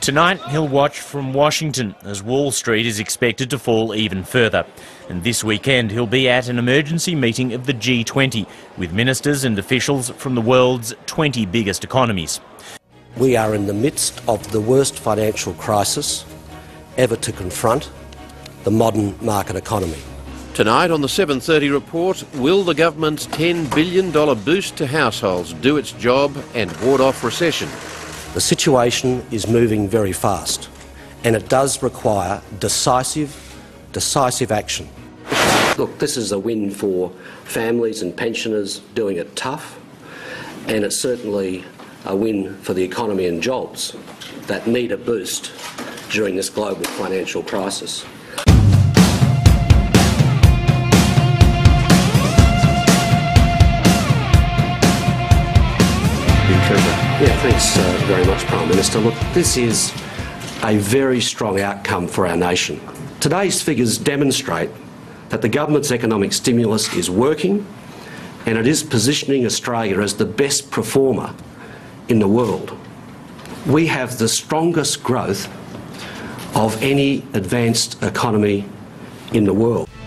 Tonight, he'll watch from Washington as Wall Street is expected to fall even further. And this weekend, he'll be at an emergency meeting of the G20 with ministers and officials from the world's 20 biggest economies. We are in the midst of the worst financial crisis ever to confront the modern market economy. Tonight on the 7:30 report, will the government's $10 billion boost to households do its job and ward off recession? The situation is moving very fast, and it does require decisive action. Look, this is a win for families and pensioners doing it tough, and it's certainly a win for the economy and jobs that need a boost during this global financial crisis. Yeah, thanks very much, Prime Minister. Look, this is a very strong outcome for our nation. Today's figures demonstrate that the government's economic stimulus is working, and it is positioning Australia as the best performer in the world. We have the strongest growth of any advanced economy in the world.